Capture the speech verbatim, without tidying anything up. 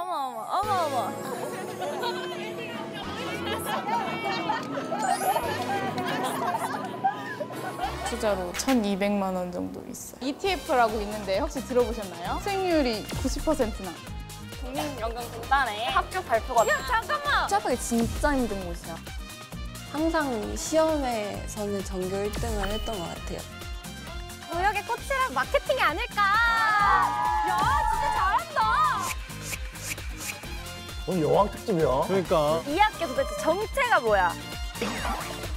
어머 어머 어머 어머. 투자로 천이백만 원 정도 있어요. 이티에프라고 있는데 혹시 들어보셨나요? 수익률이 구십 퍼센트나. 국민연금공단의 합격 발표가. 야 잠깐만. 취업하기 진짜 힘든 곳이야. 항상 시험에서는 전교 일 등을 했던 것 같아요. 노력의 꽃이란 마케팅이 아닐까. 야 진짜 잘한다. 오늘 여왕 특집이야. 그러니까. 이 학교 도대체 정체가 뭐야?